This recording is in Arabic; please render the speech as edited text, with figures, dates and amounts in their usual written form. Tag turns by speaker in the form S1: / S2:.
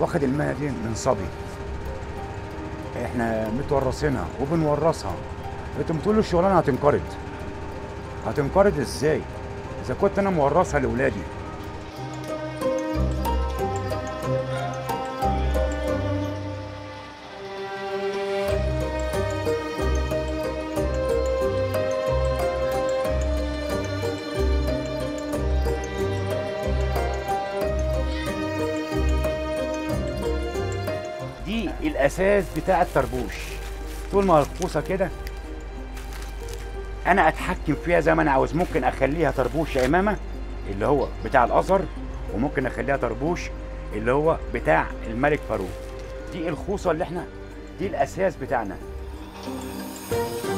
S1: واخد المهنه دي من صبي. احنا متورثينها وبنورثها. انتوا بتقولوا الشغلانه هتنقرض. هتنقرض ازاي اذا كنت انا مورثها لاولادي؟ دي الاساس بتاع الطربوش. طول ما الخوصه كده انا اتحكم فيها زي ما انا عاوز. ممكن اخليها طربوش يا امامه اللي هو بتاع الازهر، وممكن اخليها طربوش اللي هو بتاع الملك فاروق. دي الخوصه اللي احنا، دي الاساس بتاعنا.